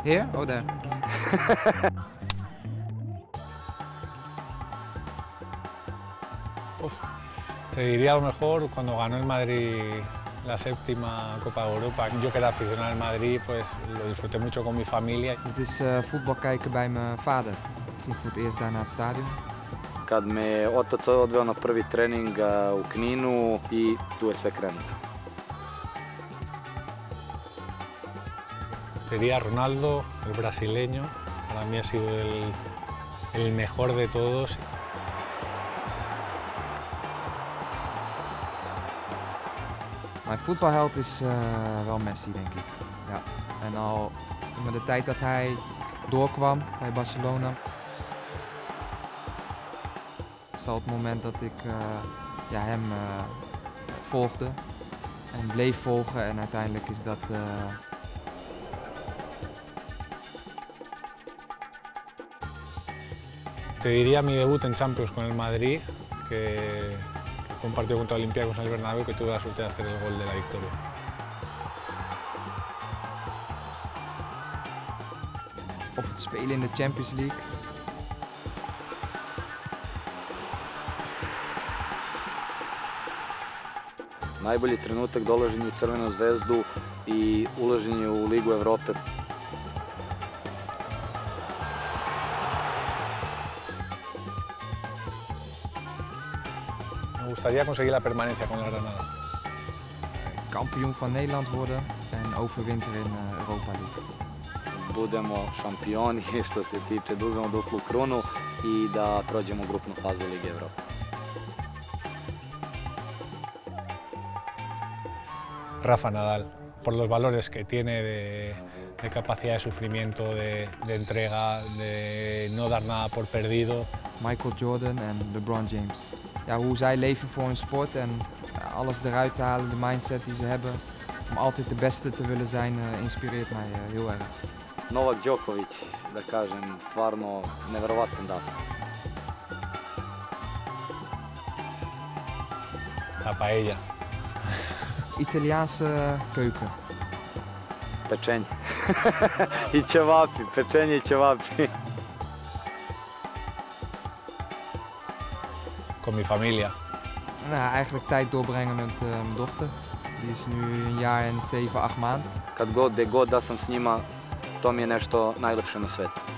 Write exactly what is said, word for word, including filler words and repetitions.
Here? Oh, there. Uf, te diría a lo mejor cuando ganó el Madrid la séptima Copa de Europa. Yo que era aficionado al Madrid, pues lo disfruté mucho con mi familia. Het is uh, voetbal kijken bij mijn vader. Ik ging voor het eerst daar naar het stadion. Kad me otac odveo na prvi trening u Kninu i tu je sve krenulo. Sería Ronaldo, el brasileño. Para mí ha sido el, el mejor de todos. Mijn voetbalheld is uh, wel Messi, denk ik. Ja. En al in de tijd dat hij doorkwam bij Barcelona, is al het moment dat ik uh, ja, hem uh, volgde en bleef volgen en uiteindelijk is dat... Uh... Te diría mi debut en Champions con el Madrid, que fue un partido contra Olympiacos en el Bernabéu que tuve la suerte de hacer el gol de la victoria. Of het spelen in de Champions League. Najbolji trenutak dolaženje u Crvenu zvezdu i ulaženje u Ligu Evrope. Me gustaría conseguir la permanencia con el Granada. Kampioen van Nederland worden en overwinteren in uh, Europa League. Budemo šampioni što se tiče da uzmemo duplu krunu i da prođemo grupnu fazu Lige Evrope. Rafa Nadal, por los valores que tiene de, de capacidad de sufrimiento, de, de entrega, de no dar nada por perdido. Michael Jordan en LeBron James. Ja, hoe zij leven voor hun sport en alles eruit te halen, de mindset die ze hebben om altijd de beste te willen zijn, uh, inspireert mij uh, heel erg. Novak Đoković, da kažem, stvarno neverovatan das. La paella. Italiaanse keuken. Pečenje. I ćevapi, pečenje i ćevapi. Con mi familia. Nou, eigenlijk tijd doorbrengen met uh, mijn dochter. Die is nu een jaar en zeven, acht maanden. Kad god, gde god da sam s njima, to mi je nešto najlepše na svetu.